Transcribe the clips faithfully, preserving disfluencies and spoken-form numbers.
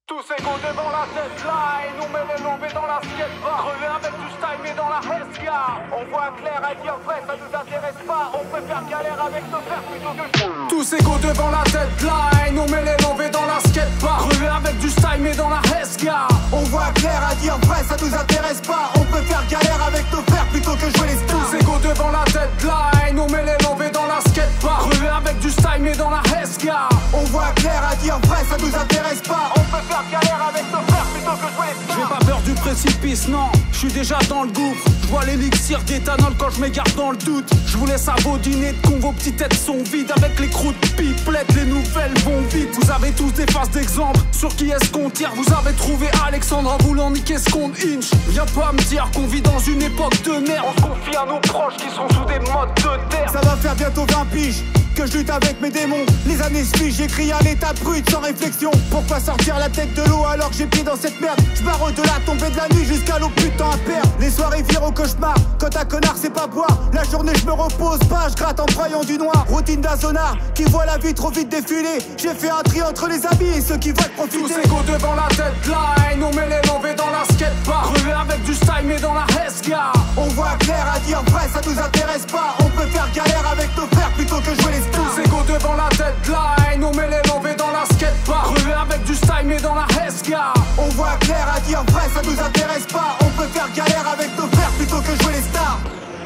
Tous égaux devant la deadline, on met les lambés dans la skatepark. Crever avec du style mais dans la Hesga. On voit clair à dire vrai, ça nous intéresse pas. On préfère galère avec nos frères plutôt que tous égaux devant la deadline, on met les lambés dans la skatepark. Crever avec du style mais dans la Hesga. On voit clair à dire vrai, ça nous intéresse pas. On préfère galère avec nos frères plutôt que jouer les stars. Tous égaux devant la deadline, on met les lambés dans la skatepark. Crever avec du style mais dans la Hesga. On voit clair à dire vrai, ça nous intéresse pas. On préfère galère avec nos frères plutôt que jouer les stars. J'ai pas peur du précipice, non, je suis déjà dans le gouffre. Je vois l'élixir d'éthanol quand je m'égare dans le doute. Je vous laisse à vos dîners de con, vos petites têtes sont vides. Avec les croûtes pipelettes, les nouvelles vont vite. Vous avez tous des faces d'exemple, sur qui est-ce qu'on tire? Vous avez trouvé Alexandre en voulant niquer ce qu'on inch. Viens pas me dire qu'on vit dans une époque de merde. On se confie à nos proches qui sont sous des modes de terre. Ça va faire bientôt vingt piges que je lutte avec mes démons. Les années se figent, j'écris à l'état brut sans réflexion. Pourquoi sortir la tête de l'eau alors que j'ai pied dans cette merde? Je barre de la tombée de la nuit jusqu'à l'eau, plus de temps à perdre. Les soirées virent au cauchemar, quand un connard c'est pas boire. La journée je me repose pas, je gratte en broyant du noir. Routine d'Azonard, qui voit la vie trop vite défiler. J'ai fait un tri entre les amis et ceux qui veulent profiter. Tous égaux devant la deadline, on met les lambés dans la skatepark. Crever avec du style mais dans la Hesga. On voit clair à dire vrai, ça nous intéresse pas. On préfère galère avec nos frères plutôt que jouer les stars. Tous égaux devant la deadline, on met les lambés dans la skatepark. Crever avec du style mais dans la Hesga. On voit clair à dire vrai, ça nous intéresse pas. On préfère galère avec nos frères plutôt que jouer les stars.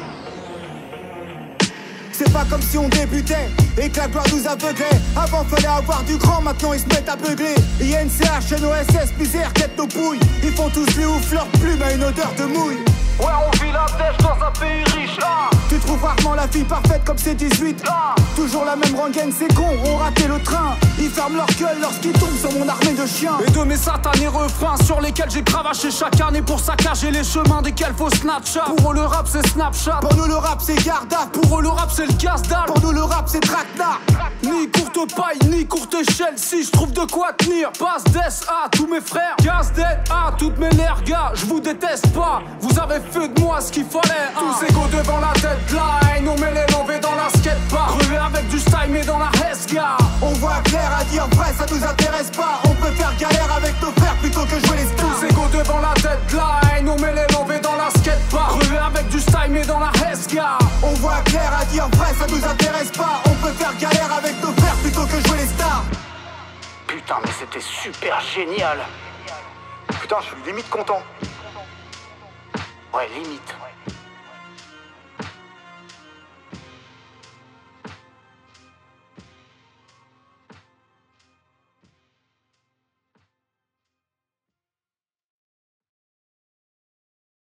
C'est pas comme si on débutait et que la gloire nous aveuglait. Avant fallait avoir du grand, maintenant ils se mettent à beugler. I N C H, N O S S, misère, quête nos pouilles. Ils font tous les ouf, leurs plumes à une odeur de mouille. Ouais, on vit la dèche dans un pays riche, ah. Tu trouves rarement la fille parfaite comme c'est dix-huit, ah. Toujours la même rengaine, c'est con, on raté le train. Ils ferment leur gueule lorsqu'ils tombent sur mon armée de chiens. Et de mes satanés refrains sur lesquels j'ai cravaché chaque année pour saccager les chemins desquels faut Snapchat. Pour eux le rap c'est Snapchat. Pour nous le rap c'est Garda. Pour eux le rap c'est le casse-dalle. Pour nous le rap c'est Traquenard. Ni courte paille, ni courte échelle. Si je trouve de quoi tenir, passe d'S à tous mes frères. Casse dead à toutes mes lergas. Je vous déteste pas, vous avez fait de moi ce qu'il fallait. hein. Tous égaux devant la deadline, on met les lambés dans la skatepark. Crever avec du style mais dans la Hesga. On voit clair à dire vrai, ça nous intéresse pas. On préfère galère avec nos frères plutôt que jouer les stars. Tous égaux devant la deadline, on met les lambés dans la skatepark. Crever avec du style mais dans la Hesga. On voit clair à dire vrai, ça nous intéresse pas. On préfère galère avec nos frères plutôt que jouer les stars. Putain mais c'était super génial. Putain, je suis limite content. Ouais limite.